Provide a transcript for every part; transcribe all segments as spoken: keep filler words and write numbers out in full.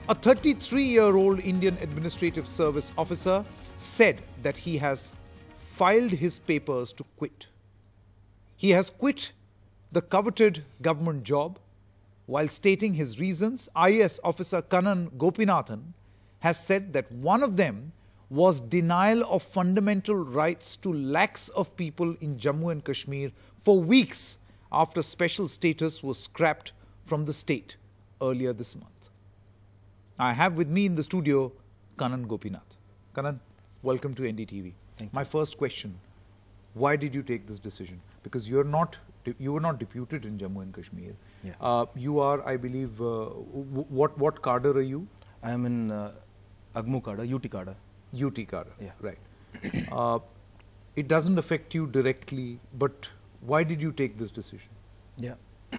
A thirty-three-year-old Indian Administrative Service officer said that he has filed his papers to quit. He has quit the coveted government job. While stating his reasons, I A S officer Kannan Gopinathan has said that one of them was denial of fundamental rights to lakhs of people in Jammu and Kashmir for weeks after special status was scrapped from the state earlier this month. I have with me in the studio Kannan Gopinathan. Kannan, welcome to N D T V. Thank you. My first question, why did you take this decision? Because you're not, you were not deputed in Jammu and Kashmir. Yeah. Uh, you are, I believe, uh, what, what cadre are you? I am in uh, Agmu cadre, U T cadre. U T cadre, Yeah. right. uh, it doesn't affect you directly, but why did you take this decision? Yeah.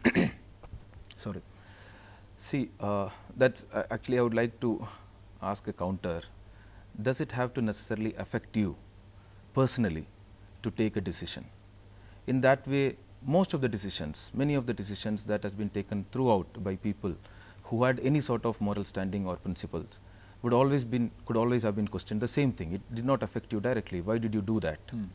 Sorry. See, uh, that's uh, actually I would like to ask a counter. Does it have to necessarily affect you personally to take a decision? In that way, most of the decisions, many of the decisions that has been taken throughout by people who had any sort of moral standing or principles would always been, could always have been questioned. The same thing, it did not affect you directly. Why did you do that? Hmm.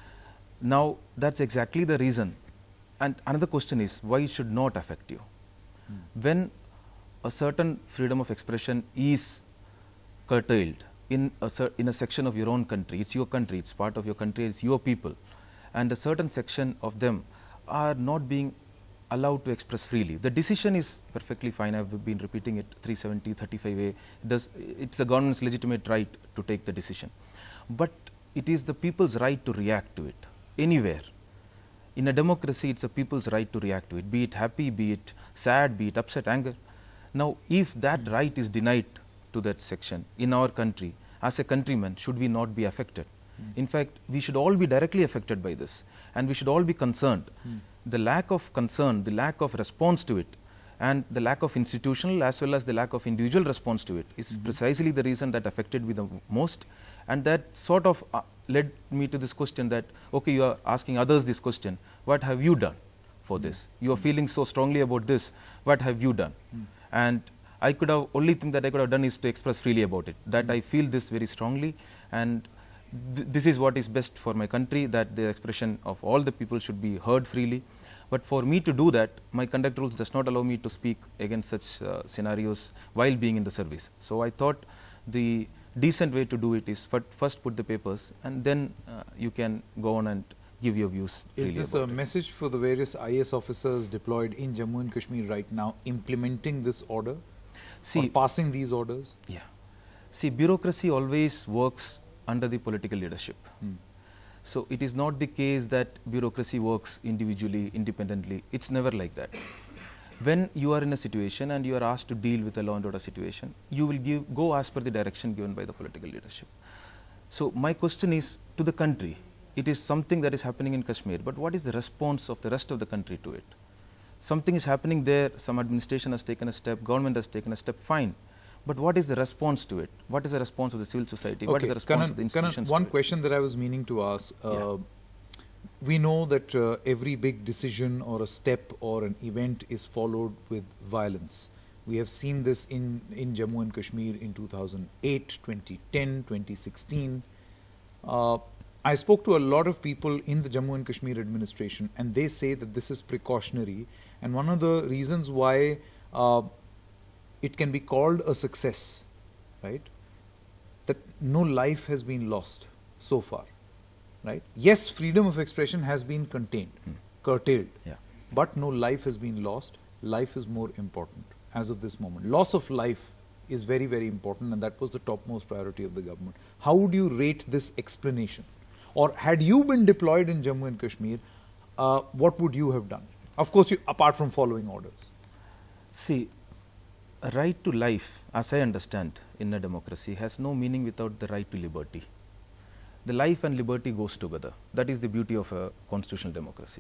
Now, that's exactly the reason. And another question is, why it should not affect you? Hmm. When a certain freedom of expression is curtailed in a, in a section of your own country, it's your country, it's part of your country, it's your people, and a certain section of them are not being allowed to express freely. The decision is perfectly fine. I've been repeating it, three seventy, thirty-five A. It does, it's the government's legitimate right to take the decision. But it is the people's right to react to it, anywhere. In a democracy, it's a people's right to react to it, be it happy, be it sad, be it upset, anger. Now, if that mm. right is denied to that section in our country, as a countryman, should we not be affected? Mm. In fact, we should all be directly affected by this, and we should all be concerned. Mm. The lack of concern, the lack of response to it, and the lack of institutional as well as the lack of individual response to it is mm-hmm. precisely the reason that affected me the most, and that sort of uh, led me to this question that, okay, you are asking others this question, what have you done for mm-hmm. this? You are feeling so strongly about this, what have you done? Mm-hmm. And I could have, only thing that I could have done is to express freely about it, that mm-hmm. I feel this very strongly, and th this is what is best for my country, that the expression of all the people should be heard freely. But for me to do that, my conduct rules does not allow me to speak against such uh, scenarios while being in the service. So I thought the decent way to do it is first put the papers, and then uh, you can go on and give your views freely. Is this a message for the various I A S officers deployed in Jammu and Kashmir right now, implementing this order? See, or passing these orders? Yeah. See, bureaucracy always works under the political leadership. Hmm. So it is not the case that bureaucracy works individually, independently. It's never like that. When you are in a situation and you are asked to deal with a law and order situation, you will give, go as per the direction given by the political leadership. So my question is to the country. It is something that is happening in Kashmir, but what is the response of the rest of the country to it? Something is happening there, some administration has taken a step, government has taken a step, fine. But what is the response to it? What is the response of the civil society? Okay. What is the response Kannan, of the institutions? Kannan, one question that I was meaning to ask. Uh, yeah. We know that uh, every big decision or a step or an event is followed with violence. We have seen this in, in Jammu and Kashmir in two thousand eight, twenty ten, twenty sixteen. Uh, I spoke to a lot of people in the Jammu and Kashmir administration, and they say that this is precautionary. And one of the reasons why uh, it can be called a success, right, that no life has been lost so far, right? Yes, freedom of expression has been contained, hmm. curtailed, yeah. but no life has been lost. Life is more important as of this moment. Loss of life is very, very important, and that was the topmost priority of the government. How would you rate this explanation? Or had you been deployed in Jammu and Kashmir, uh, what would you have done? Of course, you, apart from following orders. See, a right to life, as I understand in a democracy, has no meaning without the right to liberty. The life and liberty goes together. That is the beauty of a constitutional democracy.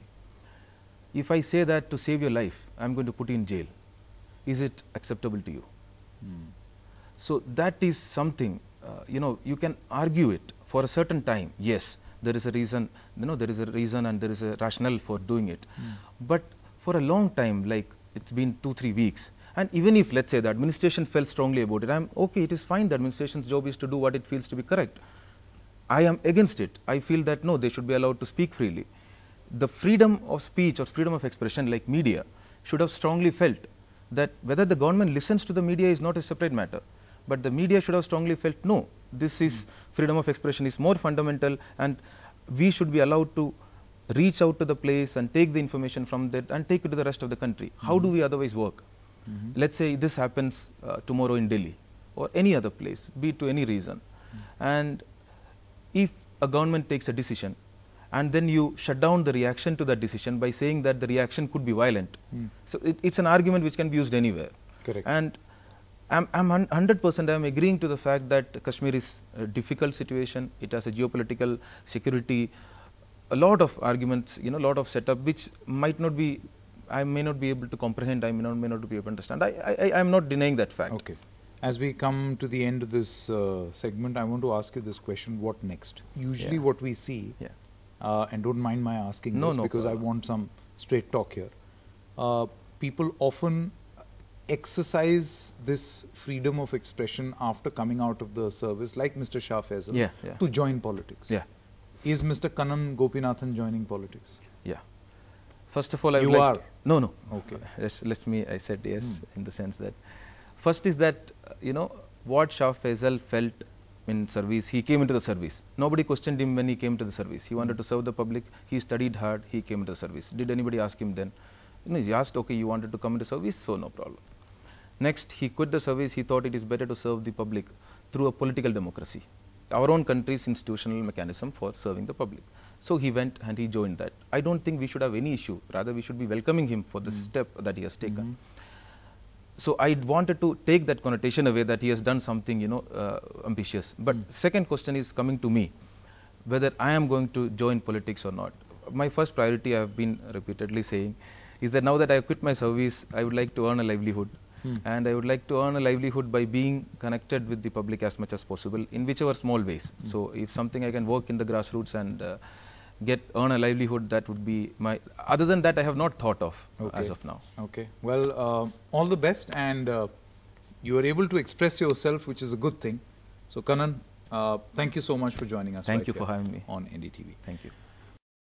If I say that to save your life, I am going to put you in jail, is it acceptable to you? Hmm. So that is something, uh, you know, you can argue it for a certain time. Yes, there is a reason, you know, there is a reason and there is a rationale for doing it. Hmm. But for a long time, like it's been two, three weeks, And even if, let's say, the administration felt strongly about it, I'm okay, it is fine, the administration's job is to do what it feels to be correct. I am against it. I feel that no, they should be allowed to speak freely. The freedom of speech or freedom of expression, like media, should have strongly felt that whether the government listens to the media is not a separate matter, but the media should have strongly felt no, this is mm. freedom of expression is more fundamental, and we should be allowed to reach out to the place and take the information from that and take it to the rest of the country. Mm-hmm. How do we otherwise work? Mm-hmm. Let's say this happens uh, tomorrow in Delhi or any other place, be it to any reason. Mm. And if a government takes a decision and then you shut down the reaction to that decision by saying that the reaction could be violent. Mm. So it, it's an argument which can be used anywhere. Correct. And I'm, I'm one hundred percent I'm agreeing to the fact that Kashmir is a difficult situation. It has a geopolitical security, a lot of arguments, you know, a lot of setup which might not be, I may not be able to comprehend, I may not, may not be able to understand. I, I, I'm not denying that fact. Okay. As we come to the end of this uh, segment, I want to ask you this question, what next? Usually yeah. what we see, yeah. uh, and don't mind my asking no, this no because problem. I want some straight talk here. Uh, people often exercise this freedom of expression after coming out of the service, like Mister Shah Faisal, yeah, yeah. to join politics. Yeah. Is Mister Kannan Gopinathan joining politics? Yeah. First of all, I you would are. like no, no. Okay. Yes, let me. I said yes hmm. in the sense that first is that uh, you know what Shah Faisal felt in service. He came into the service. Nobody questioned him when he came to the service. He wanted hmm. to serve the public. He studied hard. He came into the service. Did anybody ask him then? You know, he asked, okay, you wanted to come into service, so no problem. Next, he quit the service. He thought it is better to serve the public through a political democracy, our own country's institutional mechanism for serving the public. So he went and he joined that. I don't think we should have any issue. Rather, we should be welcoming him for the mm. step that he has taken. Mm -hmm. So I wanted to take that connotation away that he has done something, you know, uh, ambitious. But mm. second question is coming to me, whether I am going to join politics or not. My first priority, I have been repeatedly saying, is that now that I have quit my service, I would like to earn a livelihood. Hmm. And I would like to earn a livelihood by being connected with the public as much as possible in whichever small ways. Hmm. So if something I can work in the grassroots and uh, get earn a livelihood, that would be my, other than that I have not thought of okay. as of now. Okay. Well, uh, all the best, and uh, you are able to express yourself, which is a good thing. So Kannan, uh, thank you so much for joining us. Thank right you for having me on N D T V. Thank you.